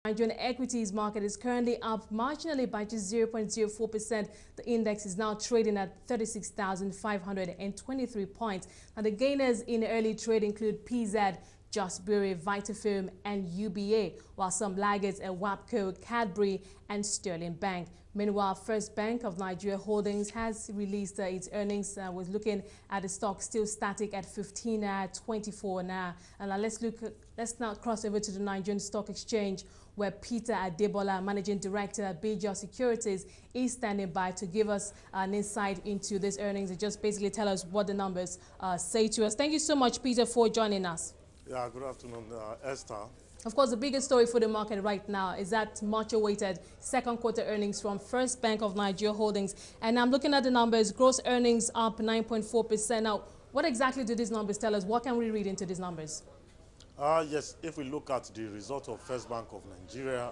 Nigerian Equities market is currently up marginally by just 0.04%. The index is now trading at 36,523 points. Now, the gainers in early trade include PZ, Justbury, Vitafilm, and UBA, while some laggards are WAPCO, Cadbury, and Sterling Bank. Meanwhile, First Bank of Nigeria Holdings has released its earnings. Was looking at the stock still static at 15.24 now. And let's now cross over to the Nigerian Stock Exchange, where Peter Adebola, Managing Director at BJO Securities, is standing by to give us an insight into these earnings and just basically tell us what the numbers say to us. Thank you so much, Peter, for joining us. Yeah, good afternoon, Esther. Of course, the biggest story for the market right now is that much-awaited second quarter earnings from First Bank of Nigeria Holdings. And I'm looking at the numbers. Gross earnings up 9.4%. Now, what exactly do these numbers tell us? What can we read into these numbers? Yes, if we look at the result of First Bank of Nigeria,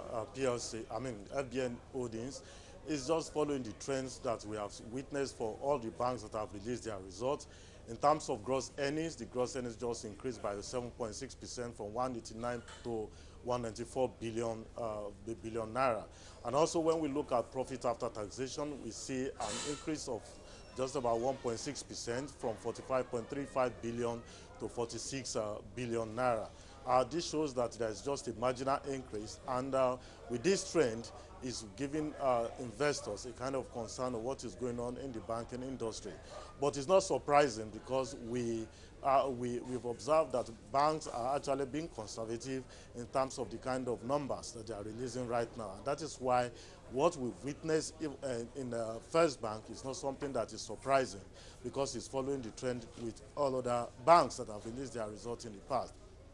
FBN Holdings, is just following the trends that we have witnessed for all the banks that have released their results. In terms of gross earnings, the gross earnings just increased by 7.6% from 189 to 194 billion naira. And also, when we look at profit after taxation, we see an increase of just about 1.6% from 45.35 billion to 46 billion naira. This shows that there is just a marginal increase, and with this trend, is giving investors a kind of concern of what is going on in the banking industry. But it's not surprising, because we've observed that banks are actually being conservative in terms of the kind of numbers that they are releasing right now. And that is why what we've witnessed in First Bank is not something that is surprising, because it's following the trend with all other banks that have released their results in the past.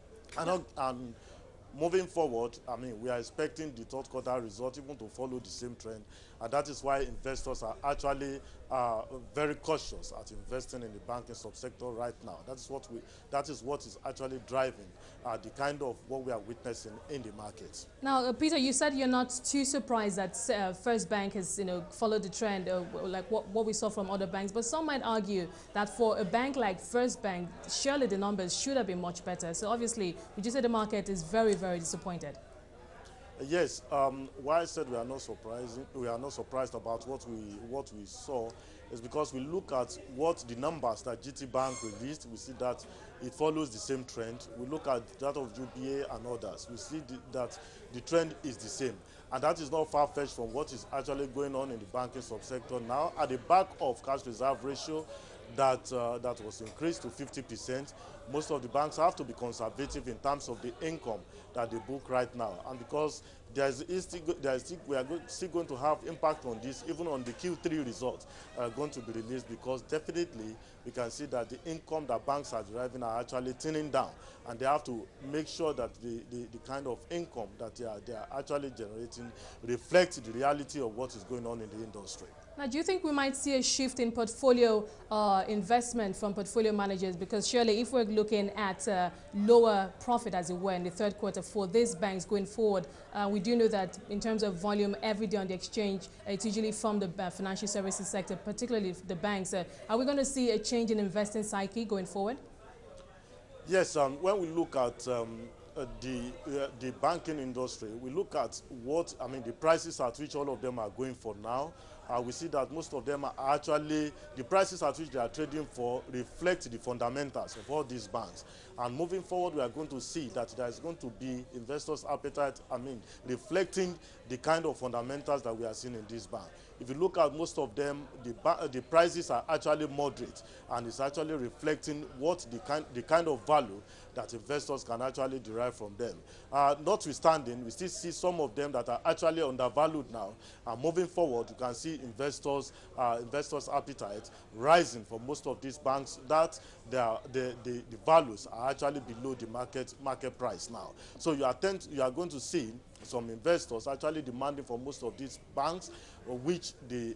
And moving forward, we are expecting the third quarter result even to follow the same trend, and that is why investors are actually very cautious at investing in the banking subsector right now. That is what is actually driving the kind of what we are witnessing in the markets. Now, Peter, you said you're not too surprised that First Bank has, followed the trend like what we saw from other banks, but some might argue that for a bank like First Bank, surely the numbers should have been much better. So obviously, would you say the market is very, very disappointed? Yes. Why I said we are not surprised about what we saw is because we look at what the numbers that GT Bank released. We see that it follows the same trend. We look at that of UBA and others. We see that the trend is the same, and that is not far-fetched from what is actually going on in the banking subsector now. At the back of cash reserve ratio that was increased to 50%, most of the banks have to be conservative in terms of the income that they book right now. And because we are still going to have impact on this, even on the Q3 results going to be released, because definitely we can see that the income that banks are deriving are actually thinning down, and they have to make sure that the kind of income that they are actually generating reflects the reality of what is going on in the industry. Now, do you think we might see a shift in portfolio investment from portfolio managers? Because surely if we're looking at lower profit, as it were, in the third quarter for these banks going forward, we do know that in terms of volume every day on the exchange, it's usually from the financial services sector, particularly the banks. Are we going to see a change in investing psyche going forward? Yes, when we look at the banking industry, we look at the prices at which all of them are going for now. We see that most of them are actually, the prices at which they are trading for reflect the fundamentals of all these banks. And moving forward, we are going to see that there is going to be investors' appetite, reflecting the kind of fundamentals that we are seeing in this bank. If you look at most of them, the prices are actually moderate, and it's actually reflecting what the kind of value that investors can actually derive from them. Notwithstanding, we still see some of them that are actually undervalued now. And moving forward, you can see investors' appetite rising for most of these banks, that the values are actually below the market price now. So you are going to see some investors actually demanding for most of these banks, which the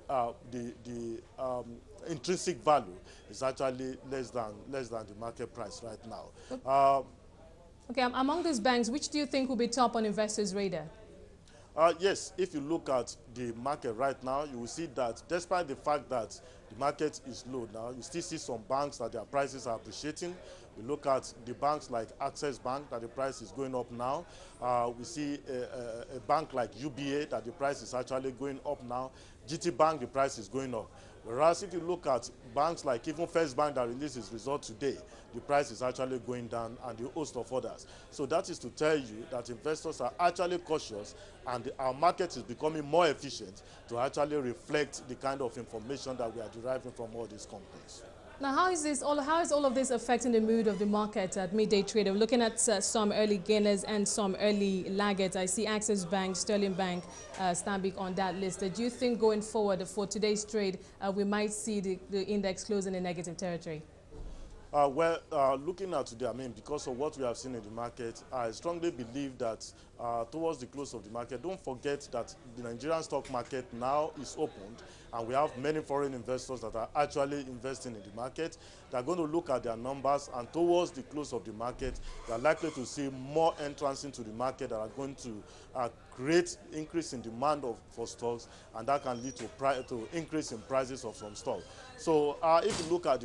intrinsic value is actually less than the market price right now. Okay, among these banks, which do you think will be top on investors' radar? Yes, if you look at the market right now, you will see that despite the fact that the market is low now, you still see some banks that their prices are appreciating. We look at the banks like Access Bank, that the price is going up now. We see a bank like UBA, that the price is actually going up now. GT Bank, the price is going up. Whereas if you look at banks like even First Bank that released its result today, the price is actually going down, and a host of others. So that is to tell you that investors are actually cautious, and our market is becoming more efficient to actually reflect the kind of information that we are deriving from all these companies. Now, how is all of this affecting the mood of the market at midday trade? We're looking at some early gainers and some early laggards. I see Access Bank, Sterling Bank, Stanbic on that list. Do you think going forward for today's trade, we might see the index closing in negative territory? Looking at today, I mean, because of what we have seen in the market, I strongly believe that towards the close of the market, don't forget that the Nigerian stock market now is opened, and we have many foreign investors that are actually investing in the market. They're going to look at their numbers, and towards the close of the market, they're likely to see more entrants into the market that are going to create increase in demand for stocks, and that can lead to increase in prices of some stocks. So if you look at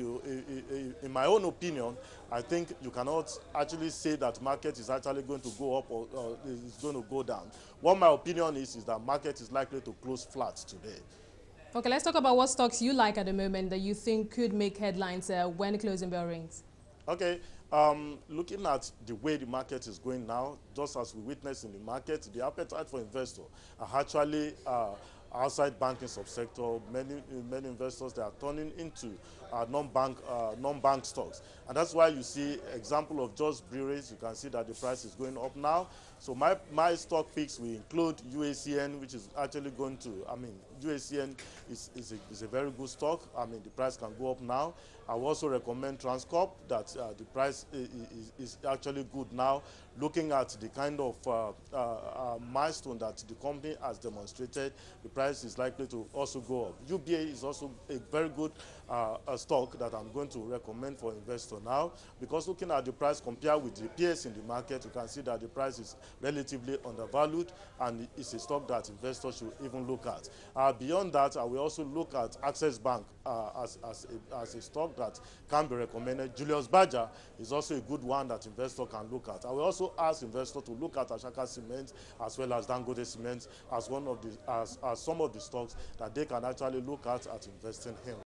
in my own opinion, I think you cannot actually say that market is actually going to go up or is going to go down. What my opinion is that market is likely to close flat today. Okay, let's talk about what stocks you like at the moment that you think could make headlines when the closing bell rings. Okay, looking at the way the market is going now, just as we witnessed in the market, the appetite for investors are actually outside banking subsector. Many investors, they are turning into non-bank stocks, and that's why you see example of just breweries. You can see that the price is going up now. So my stock picks will include UACN, which is actually going to, I mean, UACN is a very good stock. I mean, the price can go up now. I will also recommend Transcorp, that the price is actually good now. Looking at the kind of milestone that the company has demonstrated, the price is likely to also go up. UBA is also a very good stock that I'm going to recommend for investor now, because looking at the price compared with the peers in the market, you can see that the price is relatively undervalued, and it's a stock that investors should even look at. Beyond that, I will also look at Access Bank as a stock that can be recommended. Julius Berger is also a good one that investor can look at. I will also ask investors to look at Ashaka Cement as well as Dangote Cement as one of the as some of the stocks that they can actually look at investing in.